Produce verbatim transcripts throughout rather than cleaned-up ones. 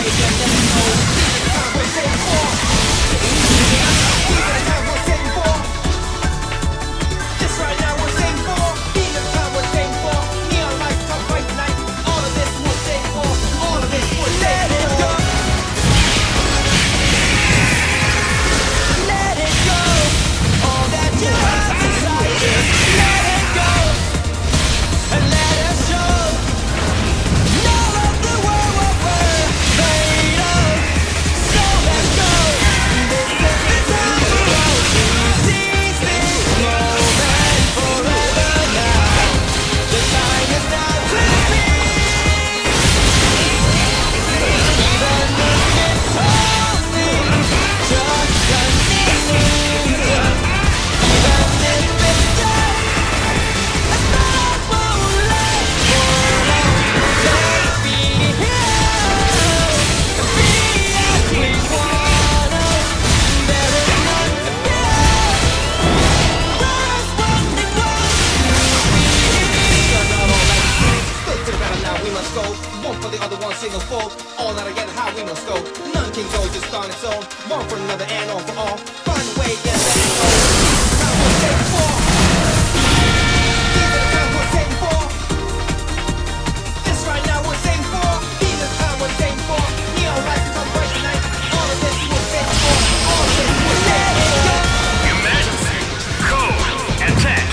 All not together, how we must go. None can go just on its own. One for another and all for all. Find a way, yeah, let it go. Time we're saving for. These are the times we're saving for. This right now we're saving for. These are the times we're saving for. Neon lights become bright tonight. All of this we're saving for. All of this we're saving for. Emergency. Code. Attack.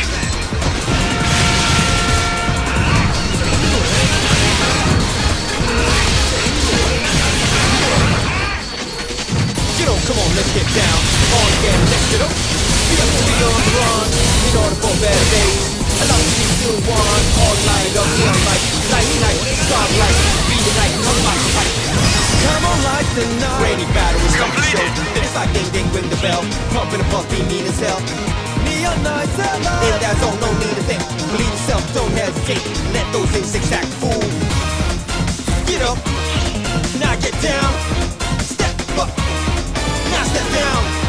Come on, let's get down. On again, let's get up. We have to be on the run in order for better days. Allow me to do one. All night up, neon light, light night, starlight, be the night, come like fight. Come on, light the night. Rainy battle is coming show. It's like ding ding, ring the bell. Pumping a puff, be mean as hell. Neon nights alive. In that zone, no need to think. Believe yourself, don't hesitate. Let those insects act fool. Get up, now get down. Step up. Now step down.